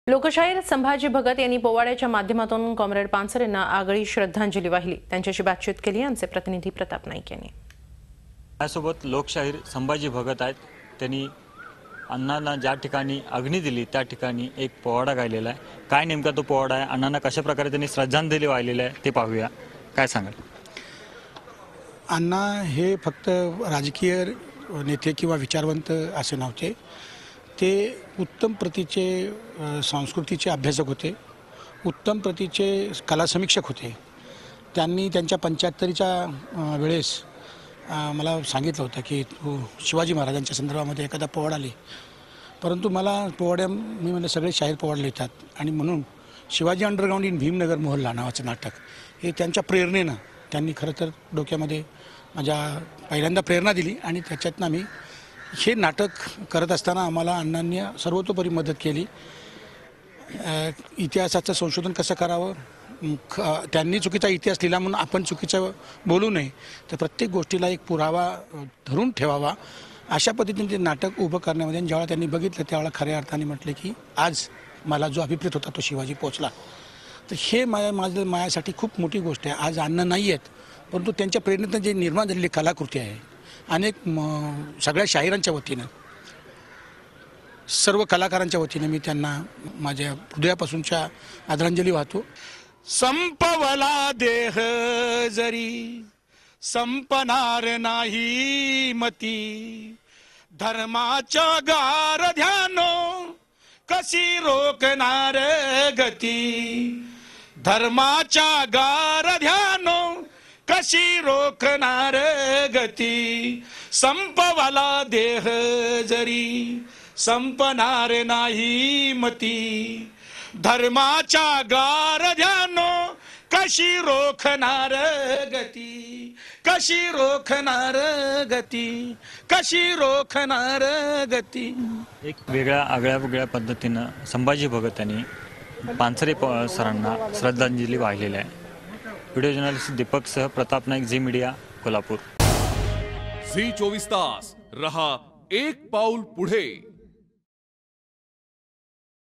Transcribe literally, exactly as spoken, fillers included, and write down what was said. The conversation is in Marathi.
लोकशाहीर संभाजी भगत यांनी पोवाड्याच्या माध्यमातून कॉम्रेड पानसरे यांना आगळी श्रद्धांजली वाहिली। त्यांच्याशी बातचीत केली आमचे प्रतिनिधी प्रताप नाईक यांनी। माझ्यासोबत लोकशाहीर संभाजी भगत आहेत। त्यांनी अण्णांना ज्या ठिकाणी अग्नी दिली त्या ठिकाणी एक पोवाडा गायलेला आहे। काय नेमका तो पोवाडा आहे, अण्णांना कशा प्रकारे त्यांनी श्रद्धांजली वाहिलेली आहे ते पाहूया। काय सांगाल? अण्णा हे फक्त राजकीय नेते किंवा विचारवंत असे नव्हते, ते उत्तम प्रतीचे संस्कृतीचे अभ्यासक होते, उत्तम प्रतीचे कला समीक्षक होते। त्यांनी त्यांच्या पंच्याहत्तरीच्या वेळेस मला सांगितलं होतं की तू शिवाजी महाराजांच्या संदर्भामध्ये एखादा पोवाडा लिह, परंतु मला पोवाड्या मी म्हणजे सगळे शाहीर पोवाडे लिहितात आणि म्हणून शिवाजी अंडरग्राउंड इन भीमनगर मोहल्ला नावाचं नाटक हे त्यांच्या प्रेरणेनं त्यांनी खरं तर डोक्यामध्ये माझ्या पहिल्यांदा प्रेरणा दिली आणि त्याच्यातनं आम्ही हे नाटक करत असताना आम्हाला अण्णांनी सर्वतोपरी मदत केली। इतिहासाचं संशोधन कसं करावं, त्यांनी चुकीचा इतिहास लिहिला म्हणून आपण चुकीचं बोलू नये, तर प्रत्येक गोष्टीला एक पुरावा धरून ठेवावा अशा पद्धतीने ते नाटक उभं करण्यामध्ये ज्यावेळेला त्यांनी बघितलं त्यावेळेला खऱ्या अर्थाने म्हटले की आज मला जो अभिप्रेत होता तो शिवाजी पोचला। तर हे माझ्या माझं माझ्यासाठी खूप मोठी गोष्ट आहे। आज अण्णा नाही आहेत, परंतु त्यांच्या प्रेरणेतून जे निर्माण झालेली कलाकृती आहे, अनेक सगळ्या शाहिरांच्या वतीनं सर्व कलाकारांच्या वतीने मी त्यांना माझ्या हृदयापासूनच्या आदरांजली वाहतो। संपवला देह जरी संपनार नाही मती, धर्माच्या गारध्यानो कशी रोकणार गती, धर्माच्या गारध्यानो कशी रोखणार गती, संपवाला देह जरी संपनार नाही मती, धर्माच्या गारध्यानो कशी रोखणार गती, कशी रोखणार गती, कशी रोखणार गती। एक वेगळ्या आगळ्या वेगळ्या पद्धतीनं संभाजी भगत यांनी पानसरे सरांना श्रद्धांजली वाहिलेली आहे। व्हिडिओ जर्नलिस्ट दीपक सह प्रताप नाईक, झी मीडिया, कोल्हापूर। झी चोवीस तास रहा एक पाऊल पुढे।